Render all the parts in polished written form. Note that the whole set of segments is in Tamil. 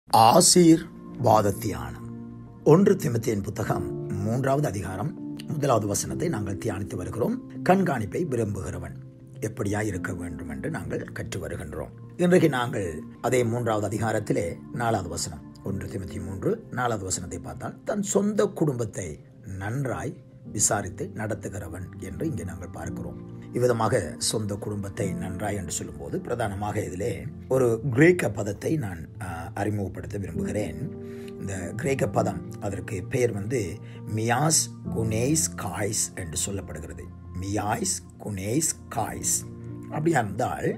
ஆசீர்வாத தியானம். 1 தீமோத்தேயு புத்தகம் 3வது அதிகாரம் 1வது வசனத்தை நாங்கள் தியானித்து வருகிறோம். கண்காணிப்பை விரும்புகிறவன் எப்படியா இருக்க வேண்டும் என்று நாங்கள் கற்று வருகின்றோம். இன்றைக்கு நாங்கள் அதே 3வது அதிகாரத்திலே 4வது வசனம், 1 தீமோத்தேயு 3 4வது வசனத்தை பார்த்தால், தன் சொந்த குடும்பத்தை நன்றாய் விசாரித்து நடத்துகிறவன் என்று இங்கே நாங்கள் பார்க்கிறோம். இவ்விதமாக சொந்த குடும்பத்தை நன்றாய் என்று சொல்லும்போது பிரதானமாக இதிலே ஒரு கிரேக்க பதத்தை நான் அறிமுகப்படுத்த விரும்புகிறேன். இந்த கிரேக்க பதம், அதற்கு பெயர் மியாஸ் குனேஸ் காய்ஸ் என்று சொல்லப்படுகிறது. மியாஸ் குனேஸ் காய்ஸ். அப்படியா இருந்தால்,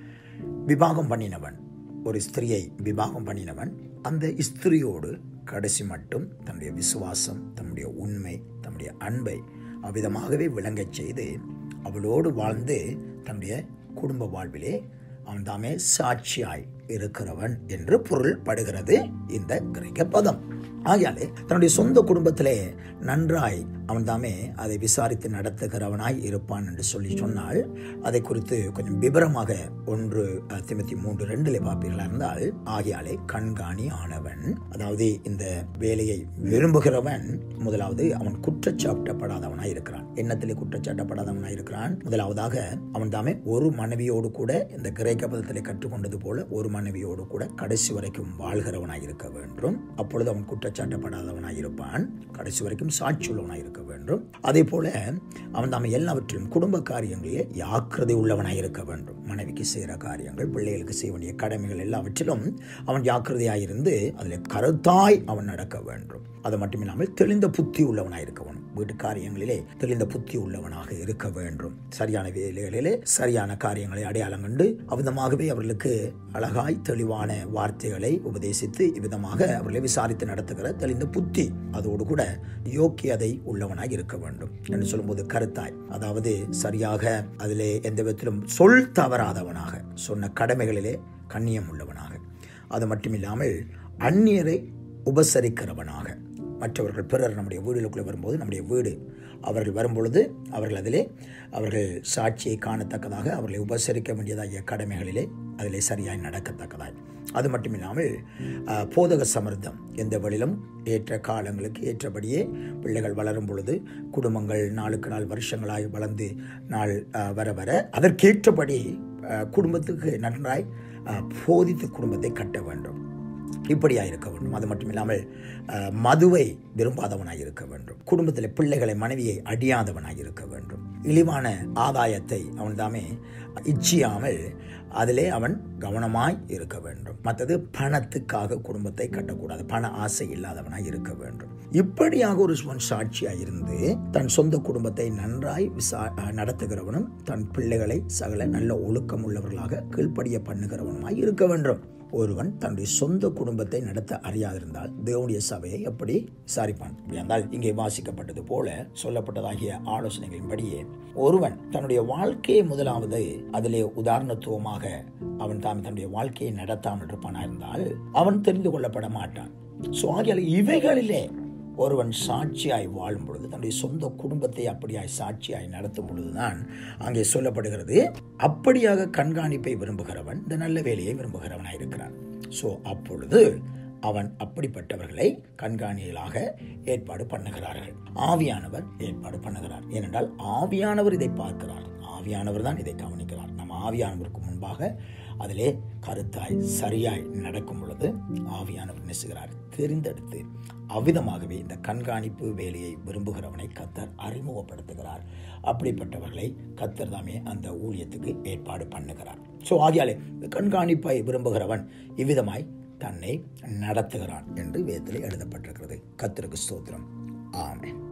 விவாகம் பண்ணினவன், ஒரு ஸ்திரியை விவாகம் பண்ணினவன் அந்த ஸ்திரியோடு கடைசி மட்டும் தன்னுடைய விசுவாசம், தன்னுடைய உண்மை, தன்னுடைய அன்பை அவ்விதமாகவே விளங்கச் செய்து அவளோடு வாழ்ந்து தன்னுடைய குடும்ப வாழ்விலே அவன் தாமே சாட்சியாய் இருக்கிறவன் என்று பொருள் படுகிறது இந்த கிரேக்க பதம். ஆகையாலே தன்னுடைய சொந்த குடும்பத்திலே நன்றாய் அவன் தாமே அதை விசாரித்து நடத்துகிறவனாய் இருப்பான் என்று சொன்னால், அதை குறித்து கொஞ்சம் விபரமாக 1 தீமோத்தேயு 3:2 பார்ப்பீர்களா இருந்தால், ஆகையாலே கண்காணி ஆனவன், அதாவது இந்த வேலையை விரும்புகிறவன் முதலாவது அவன் குற்றச்சாட்டப்படாதவனாய் இருக்கிறான். எண்ணத்திலே குற்றச்சாட்டப்படாதவனாய் இருக்கிறான். முதலாவதாக அவன் தாமே ஒரு மனைவியோடு கூட, இந்த கிரேக்க பதத்திலே கற்றுக்கொண்டது போல ஒரு மனைவியோடு கூட கடைசி வரைக்கும் வாழ்கிறவனாய் இருக்க வேண்டும். அப்பொழுது அவன் குற்றச்சாட்டப்படாதவனாய் இருப்பான். கடைசி வரைக்கும் சாட்சி உள்ளவனாய் இருக்க வேண்டும். அதே போல அவன் தாமே எல்லாவற்றிலும் குடும்ப காரியங்களிலே ஜாக்கிரதை உள்ளவனாய் இருக்க வேண்டும். மனைவிக்கு செய்கிற காரியங்கள், பிள்ளைகளுக்கு செய்ய வேண்டிய கடமைகள் எல்லாவற்றிலும் அவன் ஜாக்கிரதையாயிருந்து அதில் கருத்தாய் அவன் நடக்க வேண்டும். அது மட்டும் இல்லாமல் தெளிந்த புத்தி உள்ளவனாய் இருக்க வேண்டும். வீட்டு காரியங்களிலே தெளிந்த புத்தி உள்ளவனாக இருக்க வேண்டும். சரியான வேலைகளிலே சரியான காரியங்களை அடையாளம் கண்டு அவ்விதமாகவே அவர்களுக்கு அழகாய் தெளிவான வார்த்தைகளை உபதேசித்து இவ்விதமாக அவர்களை விசாரித்து நடத்துகிற தெளிந்த புத்தி, அதோடு கூட யோக்கியதை உள்ளவனாய் இருக்க வேண்டும் என்று சொல்லும்போது கருத்தாய், அதாவது சரியாக அதிலே எந்த விதத்திலும் சொல் தவறாதவனாக, சொன்ன கடமைகளிலே கண்ணியம் உள்ளவனாக, அது மட்டுமில்லாமல் அந்நியரை உபசரிக்கிறவனாக, மற்றவர்கள் பிறர் நம்முடைய வீடுகளுக்குள்ளே வரும்போது, நம்முடைய வீடு அவர்கள் வரும்பொழுது அவர்கள் சாட்சியை காணத்தக்கதாக அவர்களை உபசரிக்க வேண்டியதாகிய கடமைகளிலே அதிலே சரியாய் நடக்கத்தக்கதாய், அது மட்டுமில்லாமல் போதக சமர்த்தம், எந்த வழியிலும் ஏற்ற காலங்களுக்கு ஏற்றபடியே பிள்ளைகள் வளரும் பொழுது, குடும்பங்கள் நாளுக்கு நாள் வருஷங்களாய் வளர்ந்து நாள் வர வர அதற்கேற்றபடி குடும்பத்துக்கு நன்றாய் போதித்து குடும்பத்தை கட்ட வேண்டும். இப்படியாக இருக்க வேண்டும். அது மட்டும் இல்லாமல் மதுவை விரும்பாதவனாய் இருக்க வேண்டும். குடும்பத்தில் பிள்ளைகளை, மனைவியை அடியாதவனாய் இருக்க வேண்டும். இழிவான ஆதாயத்தை அவன் தாமே இச்சியாமல் அதிலே அவன் கவனமாய் இருக்க வேண்டும். மற்றது பணத்துக்காக குடும்பத்தை கட்டக்கூடாது. பண ஆசை இல்லாதவனாய் இருக்க வேண்டும். இப்படியாக ஒரு சாட்சியாய் இருந்து தன் சொந்த குடும்பத்தை நன்றாய் நடத்துகிறவனும், தன் பிள்ளைகளை சகல நல்ல ஒழுக்கம் உள்ளவர்களாக கீழ்ப்படிய பண்ணுகிறவனுமாய் இருக்க வேண்டும். ஒருவன் தன்னுடைய சொந்த குடும்பத்தை நடத்த அறியாதிருந்தால் தேவனுடைய சபையை எப்படி விசாரிப்பான்? என்றால் இங்கே வாசிக்கப்பட்டது போல சொல்லப்பட்டதாகிய ஆலோசனைகளின்படியே ஒருவன் தன்னுடைய வாழ்க்கையை முதலாவது அதிலே உதாரணத்துவமாக அவன் தன்னுடைய வாழ்க்கையை நடத்தாமல் இருப்பானா இருந்தால் அவன் தெரிந்து கொள்ளப்பட மாட்டான். ஆகையால் இவைகளிலே ஒருவன் சாட்சியாய் வாழும் பொழுது, தன்னுடைய சொந்த குடும்பத்தை அப்படியாய் சாட்சியாய் நடத்தும் பொழுதுதான் அங்கே சொல்லப்படுகிறது, அப்படியாக கண்காணிப்பை விரும்புகிறவன் இந்த நல்ல வேலையை விரும்புகிறவனாய் இருக்கிறான். அப்பொழுது அவன் அப்படிப்பட்டவர்களை கண்காணிகளாக ஏற்பாடு பண்ணுகிறார்கள். ஆவியானவர் ஏற்பாடு பண்ணுகிறார். ஏனென்றால் ஆவியானவர் இதை பார்க்கிறார். ஆவியானவர் தான் இதை கவனிக்கிறார். நம்ம ஆவியானவருக்கு முன்பாக அதிலே கருத்தாய் சரியாய் நடக்கும் பொழுது ஆவியானவர் நெசுகிறார், தெரிந்தெடுத்து அவ்விதமாகவே இந்த கண்காணிப்பு வேலையை விரும்புகிறவனை கர்த்தர் அறிமுகப்படுத்துகிறார். அப்படிப்பட்டவர்களை கர்த்தர் தாமே அந்த ஊழியத்துக்கு ஏற்பாடு பண்ணுகிறார். ஆகையாலே கண்காணிப்பை விரும்புகிறவன் இவ்விதமாய் தன்னை நடத்துகிறான் என்று வேதத்திலே எழுதப்பட்டிருக்கிறது. கர்த்தருக்கு ஸ்தோத்திரம். ஆமென்.